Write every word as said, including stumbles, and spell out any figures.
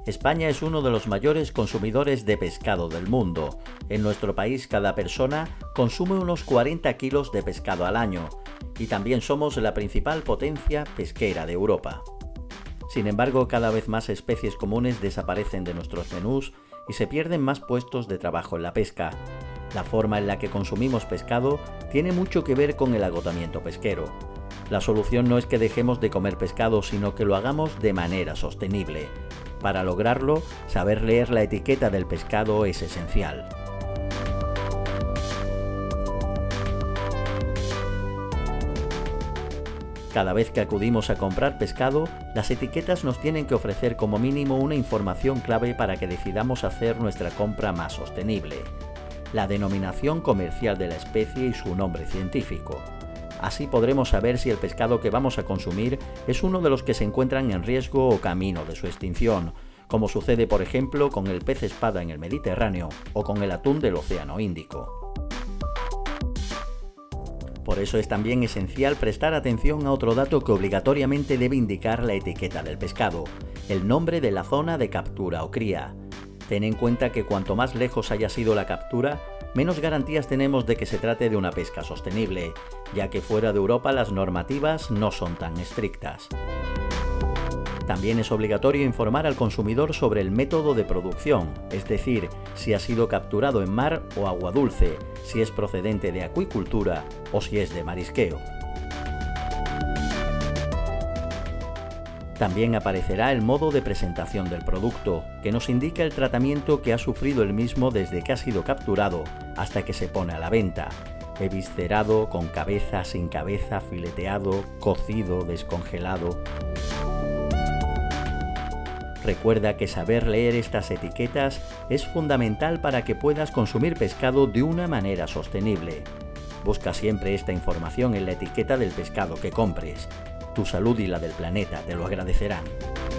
España es uno de los mayores consumidores de pescado del mundo. En nuestro país cada persona consume unos cuarenta kilos de pescado al año y también somos la principal potencia pesquera de Europa. Sin embargo, cada vez más especies comunes desaparecen de nuestros menús y se pierden más puestos de trabajo en la pesca. La forma en la que consumimos pescado tiene mucho que ver con el agotamiento pesquero. La solución no es que dejemos de comer pescado, sino que lo hagamos de manera sostenible. Para lograrlo, saber leer la etiqueta del pescado es esencial. Cada vez que acudimos a comprar pescado, las etiquetas nos tienen que ofrecer como mínimo una información clave para que decidamos hacer nuestra compra más sostenible: la denominación comercial de la especie y su nombre científico. Así podremos saber si el pescado que vamos a consumir es uno de los que se encuentran en riesgo o camino de su extinción, como sucede por ejemplo con el pez espada en el Mediterráneo o con el atún del Océano Índico. Por eso es también esencial prestar atención a otro dato que obligatoriamente debe indicar la etiqueta del pescado: el nombre de la zona de captura o cría. Ten en cuenta que cuanto más lejos haya sido la captura, menos garantías tenemos de que se trate de una pesca sostenible, ya que fuera de Europa las normativas no son tan estrictas. También es obligatorio informar al consumidor sobre el método de producción, es decir, si ha sido capturado en mar o agua dulce, si es procedente de acuicultura o si es de marisqueo. También aparecerá el modo de presentación del producto, que nos indica el tratamiento que ha sufrido el mismo desde que ha sido capturado hasta que se pone a la venta: eviscerado, con cabeza, sin cabeza, fileteado, cocido, descongelado. Recuerda que saber leer estas etiquetas es fundamental para que puedas consumir pescado de una manera sostenible. Busca siempre esta información en la etiqueta del pescado que compres. Tu salud y la del planeta te lo agradecerán.